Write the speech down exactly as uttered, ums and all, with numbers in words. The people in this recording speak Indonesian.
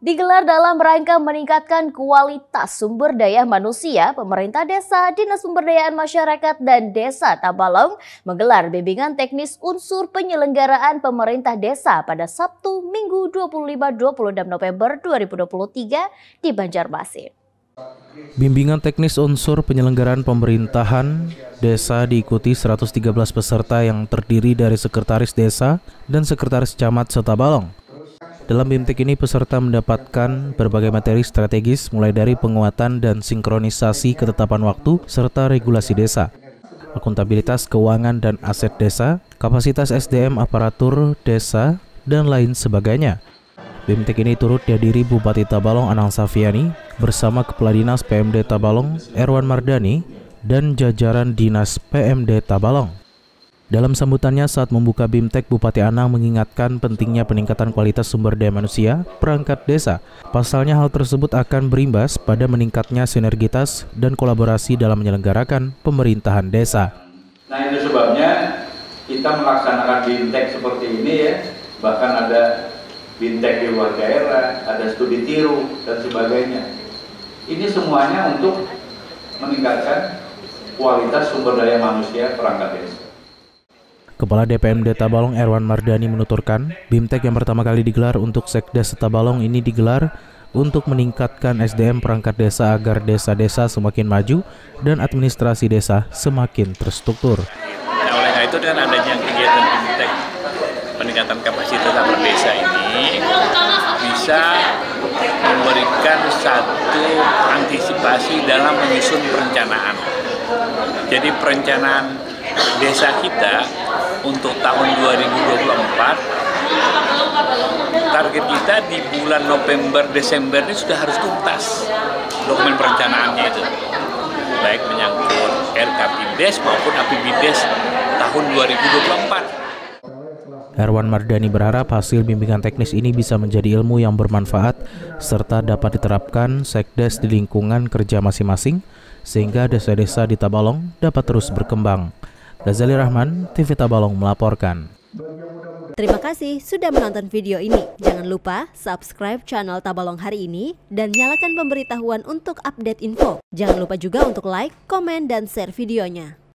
Digelar dalam rangka meningkatkan kualitas sumber daya manusia, pemerintah desa, Dinas Pemberdayaan Masyarakat, dan Desa Tabalong menggelar bimbingan teknis unsur penyelenggaraan pemerintah desa pada Sabtu, Minggu dua puluh lima hingga dua puluh enam November dua ribu dua puluh tiga di Banjarmasin. Bimbingan teknis unsur penyelenggaraan pemerintahan desa diikuti seratus tiga belas peserta yang terdiri dari sekretaris desa dan sekretaris camat Setabalong. Dalam BIMTEK ini peserta mendapatkan berbagai materi strategis mulai dari penguatan dan sinkronisasi ketetapan waktu serta regulasi desa, akuntabilitas keuangan dan aset desa, kapasitas S D M aparatur desa, dan lain sebagainya. BIMTEK ini turut dihadiri Bupati Tabalong Anang Safiani bersama Kepala Dinas P M D Tabalong Erwan Mardani dan jajaran Dinas P M D Tabalong. Dalam sambutannya saat membuka BIMTEK, Bupati Anang mengingatkan pentingnya peningkatan kualitas sumber daya manusia perangkat desa. Pasalnya hal tersebut akan berimbas pada meningkatnya sinergitas dan kolaborasi dalam menyelenggarakan pemerintahan desa. Nah, itu sebabnya kita melaksanakan BIMTEK seperti ini ya, bahkan ada BIMTEK di luar daerah, ada studi tiru dan sebagainya. Ini semuanya untuk meningkatkan kualitas sumber daya manusia perangkat desa. Kepala D P M D Tabalong Erwan Mardani menuturkan, BIMTEK yang pertama kali digelar untuk Sekdes Tabalong ini digelar untuk meningkatkan S D M perangkat desa agar desa-desa semakin maju dan administrasi desa semakin terstruktur. Nah, oleh karena itu dengan adanya kegiatan BIMTEK peningkatan kapasitas antar desa ini bisa memberikan satu antisipasi dalam menyusun perencanaan. Jadi perencanaan desa kita untuk tahun dua ribu dua puluh empat, target kita di bulan November Desember ini sudah harus tuntas dokumen perencanaannya itu, baik menyangkut R K P D E S maupun A P B D E S tahun dua ribu dua puluh empat. Erwan Mardani berharap hasil bimbingan teknis ini bisa menjadi ilmu yang bermanfaat serta dapat diterapkan Sekdes di lingkungan kerja masing-masing sehingga desa-desa di Tabalong dapat terus berkembang. Ghazali Rahman, T V Tabalong melaporkan. Terima kasih sudah menonton video ini. Jangan lupa subscribe channel Tabalong Hari Ini dan nyalakan pemberitahuan untuk update info. Jangan lupa juga untuk like, komen, dan share videonya.